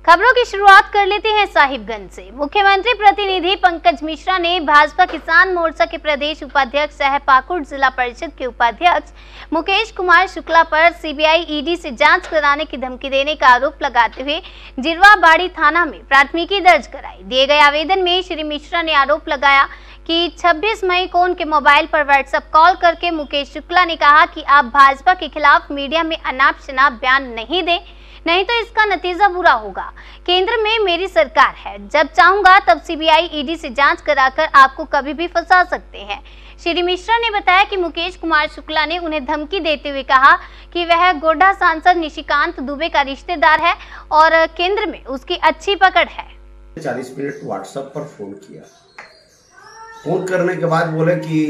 खबरों की शुरुआत कर लेते हैं साहिबगंज से। मुख्यमंत्री प्रतिनिधि पंकज मिश्रा ने भाजपा किसान मोर्चा के प्रदेश उपाध्यक्ष सह पाकुड़ जिला परिषद के उपाध्यक्ष मुकेश कुमार शुक्ला पर सीबीआई ईडी से जांच कराने की धमकी देने का आरोप लगाते हुए जिरवाबाड़ी थाना में प्राथमिकी दर्ज कराई। दिए गए आवेदन में श्री मिश्रा ने आरोप लगाया कि 26 मई को उनके मोबाइल पर व्हाट्सएप कॉल करके मुकेश शुक्ला ने कहा कि आप भाजपा के खिलाफ मीडिया में अनाप शनाप बयान नहीं दें, नहीं तो इसका नतीजा बुरा होगा। केंद्र में मेरी सरकार है, जब चाहूंगा तब सीबीआई ईडी से जांच कराकर आपको कभी भी फंसा सकते हैं। श्री मिश्रा ने बताया कि मुकेश कुमार शुक्ला ने उन्हें धमकी देते हुए कहा कि वह गोड्डा सांसद निशिकांत दुबे का रिश्तेदार है और केंद्र में उसकी अच्छी पकड़ है। 40 मिनट व्हाट्सएप पर फोन किया। फोन करने के बाद बोले कि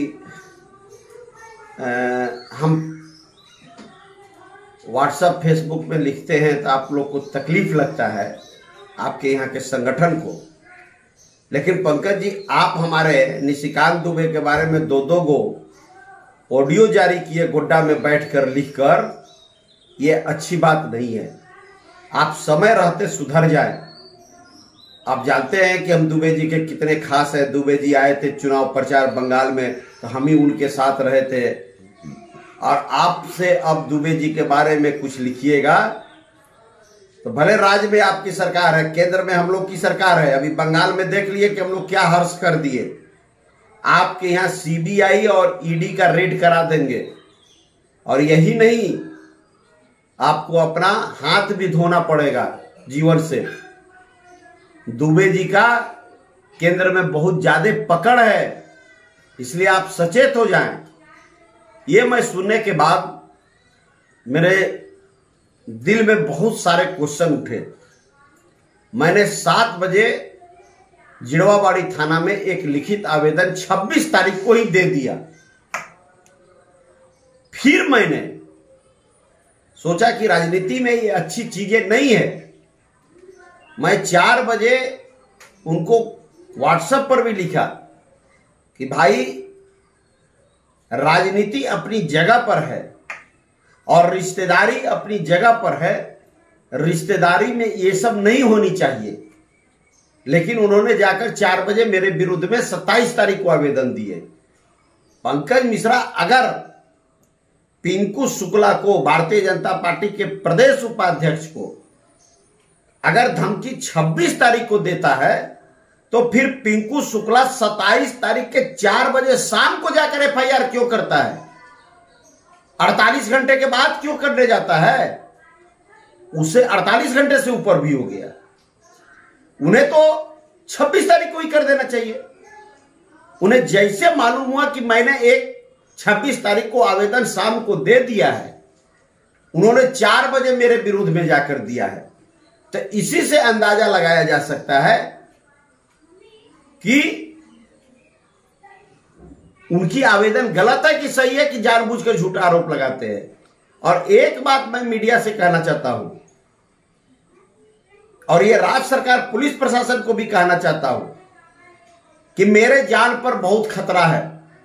हम व्हाट्सएप फेसबुक में लिखते हैं तो आप लोग को तकलीफ लगता है आपके यहाँ के संगठन को, लेकिन पंकज जी आप हमारे निशिकांत दुबे के बारे में दो गो ऑडियो जारी किए गोड्डा में बैठकर लिखकर, ये अच्छी बात नहीं है। आप समय रहते सुधर जाए। आप जानते हैं कि हम दुबे जी के कितने खास हैं। दुबे जी आए थे चुनाव प्रचार बंगाल में तो हम ही उनके साथ रहे थे, और आपसे अब दुबे जी के बारे में कुछ लिखिएगा तो भले राज्य में आपकी सरकार है, केंद्र में हम लोग की सरकार है। अभी बंगाल में देख लिए कि हम लोग क्या हर्ष कर दिए। आपके यहाँ सीबीआई और ईडी का रेड करा देंगे, और यही नहीं आपको अपना हाथ भी धोना पड़ेगा जीवन से। दुबे जी का केंद्र में बहुत ज्यादा पकड़ है, इसलिए आप सचेत हो जाएं। ये मैं सुनने के बाद मेरे दिल में बहुत सारे क्वेश्चन उठे। मैंने 7 बजे जिरवाबाड़ी थाना में एक लिखित आवेदन 26 तारीख को ही दे दिया। फिर मैंने सोचा कि राजनीति में ये अच्छी चीजें नहीं है। मैं 4 बजे उनको व्हाट्सएप पर भी लिखा कि भाई राजनीति अपनी जगह पर है और रिश्तेदारी अपनी जगह पर है। रिश्तेदारी में ये सब नहीं होनी चाहिए। लेकिन उन्होंने जाकर 4 बजे मेरे विरुद्ध में 27 तारीख को आवेदन दिए। पंकज मिश्रा अगर पिंकू शुक्ला को, भारतीय जनता पार्टी के प्रदेश उपाध्यक्ष को, अगर धमकी 26 तारीख को देता है तो फिर पिंकू शुक्ला 27 तारीख के 4 बजे शाम को जाकर एफआईआर क्यों करता है? 48 घंटे के बाद क्यों करने जाता है? उसे 48 घंटे से ऊपर भी हो गया। उन्हें तो 26 तारीख को ही कर देना चाहिए। उन्हें जैसे मालूम हुआ कि मैंने एक 26 तारीख को आवेदन शाम को दे दिया है, उन्होंने 4 बजे मेरे विरुद्ध में जाकर दिया है। तो इसी से अंदाजा लगाया जा सकता है कि उनकी आवेदन गलत है कि सही है, कि जानबूझकर झूठा आरोप लगाते हैं। और एक बात मैं मीडिया से कहना चाहता हूं, और यह राज्य सरकार पुलिस प्रशासन को भी कहना चाहता हूं कि मेरे जान पर बहुत खतरा है।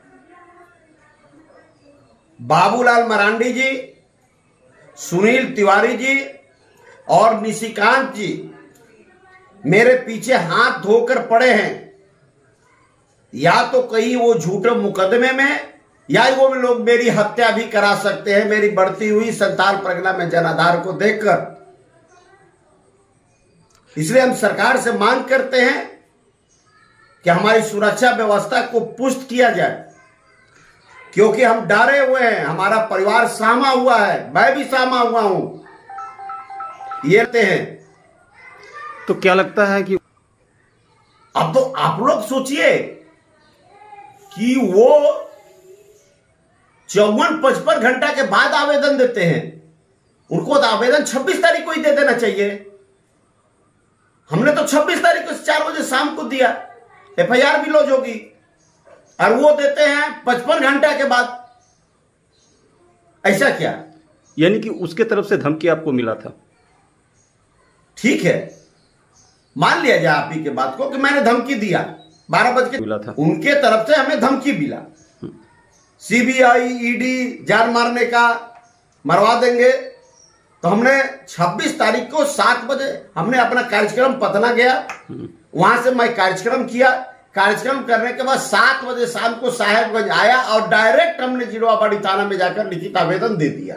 बाबूलाल मरांडी जी, सुनील तिवारी जी और निशिकांत जी मेरे पीछे हाथ धोकर पड़े हैं। या तो कहीं वो झूठे मुकदमे में, या वो लोग मेरी हत्या भी करा सकते हैं मेरी बढ़ती हुई संताल प्रज्ञा में जनाधार को देखकर। इसलिए हम सरकार से मांग करते हैं कि हमारी सुरक्षा व्यवस्था को पुष्ट किया जाए, क्योंकि हम डरे हुए हैं। हमारा परिवार सहमा हुआ है, मैं भी सहमा हुआ हूं। ये हैं तो क्या लगता है कि अब तो आप लोग सोचिए कि वो 54-55 घंटा के बाद आवेदन देते हैं। उनको तो आवेदन 26 तारीख को ही दे देना चाहिए। हमने तो 26 तारीख को 4 बजे शाम को दिया, एफआईआर भी लॉन्च होगी, और वो देते हैं 55 घंटा के बाद। ऐसा क्या? यानी कि उसके तरफ से धमकी आपको मिला था? ठीक है, मान लिया जाए आप ही के बात को कि मैंने धमकी दिया 12 बजे मिला था। उनके तरफ से हमें धमकी मिला, सीबीआई ईडी जान मारने का, मरवा देंगे, तो हमने 26 तारीख को 7 बजे हमने अपना कार्यक्रम पटना गया, वहां से मैं कार्यक्रम किया। कार्यक्रम करने के बाद 7 बजे शाम को साहेबगंज आया और डायरेक्ट हमने जीरोवाबाड़ी थाना में जाकर लिखित आवेदन दे दिया।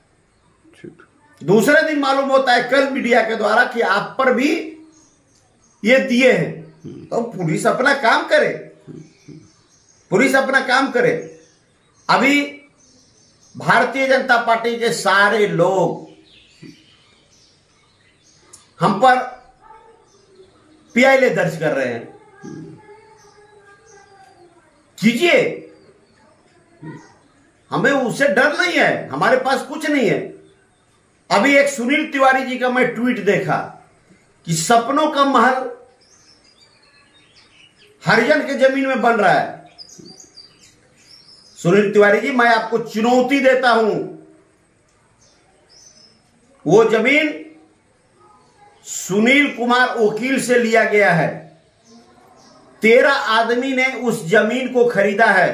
दूसरे दिन मालूम होता है कल मीडिया के द्वारा कि आप पर भी ये दिए हैं। तो पुलिस अपना काम करे, पुलिस अपना काम करे। अभी भारतीय जनता पार्टी के सारे लोग हम पर पीआईएल दर्ज कर रहे हैं। कीजिए, हमें उससे डर नहीं है, हमारे पास कुछ नहीं है। अभी एक सुनील तिवारी जी का मैं ट्वीट देखा कि सपनों का महल हरिजन के जमीन में बन रहा है। सुनील तिवारी जी, मैं आपको चुनौती देता हूं, वो जमीन सुनील कुमार वकील से लिया गया है। 13 आदमी ने उस जमीन को खरीदा है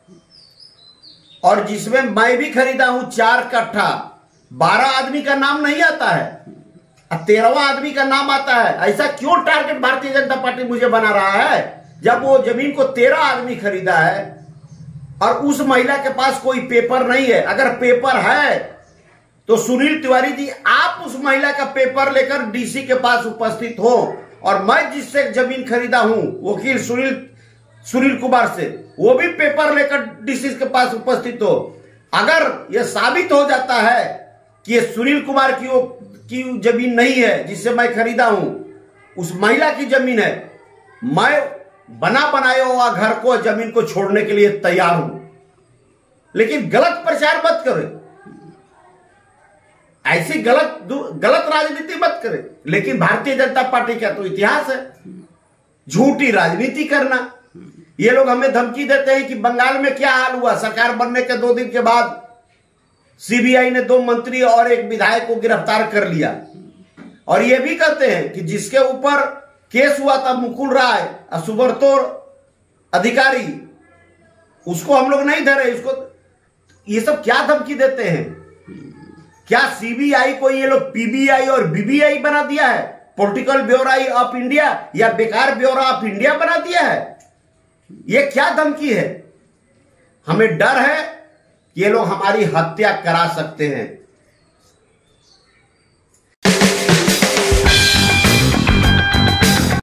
और जिसमें मैं भी खरीदा हूं 4 कट्ठा। 12 आदमी का नाम नहीं आता है और 13वां आदमी का नाम आता है। ऐसा क्यों टारगेट भारतीय जनता पार्टी मुझे बना रहा है, जब वो जमीन को 13 आदमी खरीदा है और उस महिला के पास कोई पेपर नहीं है। अगर पेपर है तो सुनील तिवारी जी, आप उस महिला का पेपर लेकर डीसी के पास उपस्थित हो और मैं जिससे जमीन खरीदा हूं वकील सुनील कुमार से, वो भी पेपर लेकर डीसी के पास उपस्थित हो। अगर यह साबित हो जाता है कि ये सुनील कुमार की जमीन नहीं है जिससे मैं खरीदा हूं, उस महिला की जमीन है, मैं बना बनाया हुआ घर को, जमीन को छोड़ने के लिए तैयार हूं। लेकिन गलत प्रचार मत करें, ऐसी गलत राजनीति मत करें। लेकिन भारतीय जनता पार्टी का तो इतिहास है झूठी राजनीति करना। ये लोग हमें धमकी देते हैं कि बंगाल में क्या हाल हुआ, सरकार बनने के 2 दिन के बाद सीबीआई ने 2 मंत्री और 1 विधायक को गिरफ्तार कर लिया। और ये भी कहते हैं कि जिसके ऊपर केस हुआ था मुकुल राय और सुब्रतो अधिकारी, उसको हम लोग नहीं धरे। इसको ये सब क्या धमकी देते हैं? क्या सीबीआई को ये लोग पीबीआई और बीबीआई बना दिया है, पॉलिटिकल ब्यूरो ऑफ इंडिया, या बेकार ब्यूरो ऑफ इंडिया बना दिया है? ये क्या धमकी है? हमें डर है कि ये लोग हमारी हत्या करा सकते हैं।